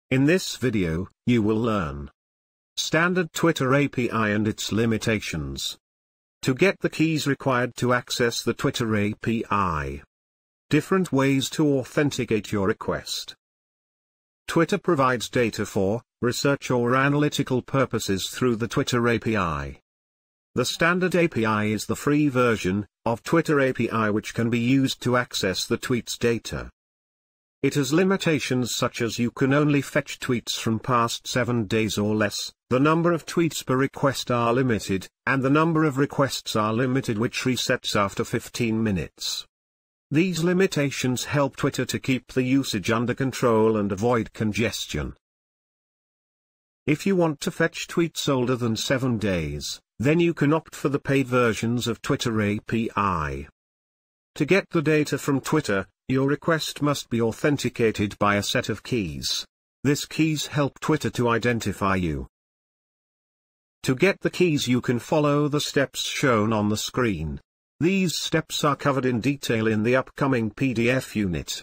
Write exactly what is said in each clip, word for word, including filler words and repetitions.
In this video, you will learn Standard Twitter A P I and its limitations. To get the keys required to access the Twitter A P I. Different ways to authenticate your request. Twitter provides data for research or analytical purposes through the Twitter A P I. The standard A P I is the free version of Twitter A P I which can be used to access the tweet's data. It has limitations such as you can only fetch tweets from past seven days or less, the number of tweets per request are limited, and the number of requests are limited which resets after fifteen minutes. These limitations help Twitter to keep the usage under control and avoid congestion. If you want to fetch tweets older than seven days, then you can opt for the paid versions of Twitter A P I. To get the data from Twitter, your request must be authenticated by a set of keys. These keys help Twitter to identify you. To get the keys you can follow the steps shown on the screen. These steps are covered in detail in the upcoming P D F unit.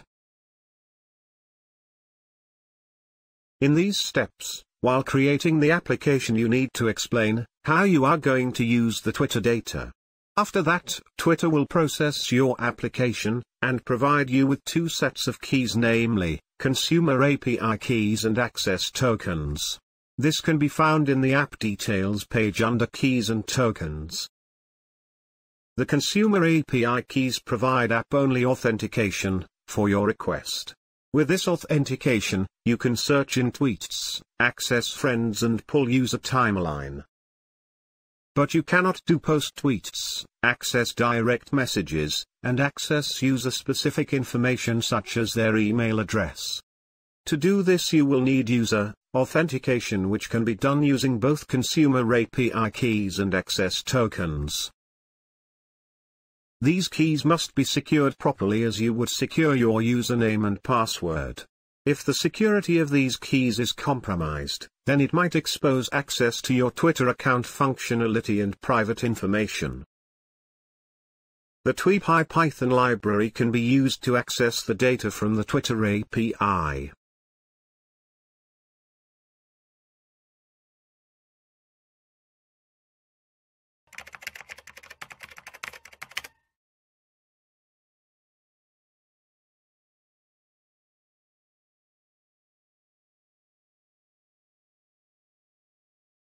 In these steps, while creating the application you need to explain how you are going to use the Twitter data. After that, Twitter will process your application, and provide you with two sets of keys, namely, Consumer A P I keys and access tokens. This can be found in the app details page under Keys and Tokens. The Consumer A P I keys provide app-only authentication for your request. With this authentication, you can search in tweets, access friends and pull user timeline. But you cannot do post tweets, access direct messages, and access user-specific information such as their email address. To do this you will need user authentication, which can be done using both Consumer A P I keys and access tokens. These keys must be secured properly as you would secure your username and password. If the security of these keys is compromised, then it might expose access to your Twitter account functionality and private information. The TweetPy Python library can be used to access the data from the Twitter A P I.